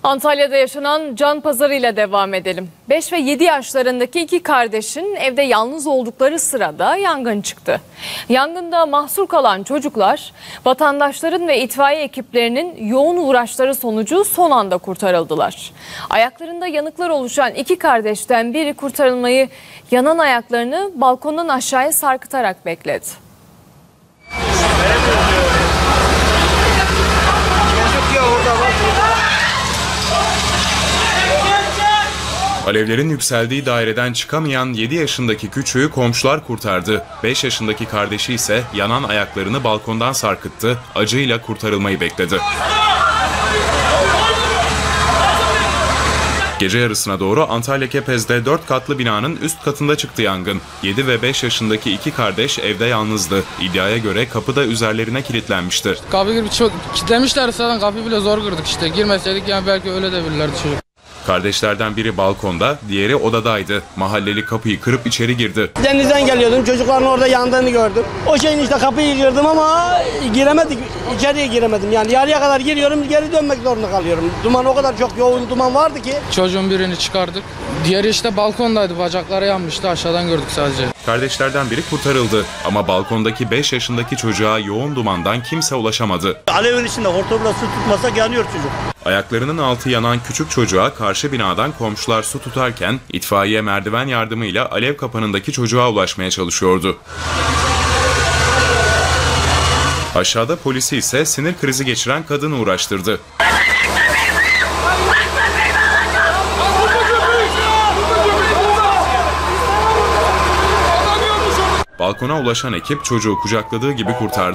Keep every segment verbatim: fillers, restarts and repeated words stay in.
Antalya'da yaşanan can pazarıyla devam edelim. beş ve yedi yaşlarındaki iki kardeşin evde yalnız oldukları sırada yangın çıktı. Yangında mahsur kalan çocuklar vatandaşların ve itfaiye ekiplerinin yoğun uğraşları sonucu son anda kurtarıldılar. Ayaklarında yanıklar oluşan iki kardeşten biri kurtarılmayı yanan ayaklarını balkondan aşağıya sarkıtarak bekledi. Alevlerin yükseldiği daireden çıkamayan yedi yaşındaki küçüğü komşular kurtardı. beş yaşındaki kardeşi ise yanan ayaklarını balkondan sarkıttı, acıyla kurtarılmayı bekledi. Gece yarısına doğru Antalya Kepez'de dört katlı binanın üst katında çıktı yangın. yedi ve beş yaşındaki iki kardeş evde yalnızdı. İddiaya göre kapı da üzerlerine kilitlenmişti. Kapı gibi çok kilitlemişler, zaten kapıyı bile zor kırdık işte. Girmeseydik yani belki öyle de bilirlerdi çocuk. Kardeşlerden biri balkonda, diğeri odadaydı. Mahalleli kapıyı kırıp içeri girdi. Denizden geliyordum, çocukların orada yandığını gördüm. O şeyin işte kapıyı kırdım ama giremedik, içeriye giremedim. Yani yarıya kadar giriyorum, geri dönmek zorunda kalıyorum. Duman o kadar çok yoğun duman vardı ki. Çocuğun birini çıkardık. Diğeri işte balkondaydı, bacakları yanmıştı, aşağıdan gördük sadece. Kardeşlerden biri kurtarıldı ama balkondaki beş yaşındaki çocuğa yoğun dumandan kimse ulaşamadı. Alevin içinde hortumla su tutmasak yanıyor çocuk. Ayaklarının altı yanan küçük çocuğa karşı binadan komşular su tutarken itfaiye merdiven yardımıyla alev kapanındaki çocuğa ulaşmaya çalışıyordu. Aşağıda polisi ise sinir krizi geçiren kadını uğraştırdı. Balkona ulaşan ekip çocuğu kucakladığı gibi kurtardı.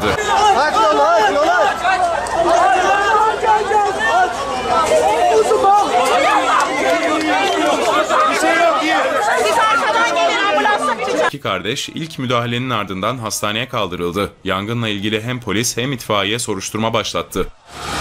İki kardeş ilk müdahalenin ardından hastaneye kaldırıldı. Yangınla ilgili hem polis hem itfaiye soruşturma başlattı.